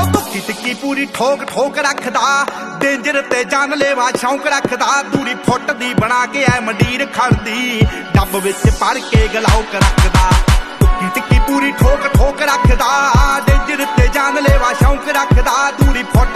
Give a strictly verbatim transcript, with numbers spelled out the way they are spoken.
तुक्की तिक्की पूरी ठोक ठोक रखदा, डेंजर ते जानलेवा शौक रखदा। दूरी फुट दी बना के ऐ मंडीर खड़दी, डब विच भर के गलौक रखदा। तुक्की तिक्की पूरी ठोक ठोक रखदा, डेंजर ते जानलेवा शौक रखदा। दूरी फुट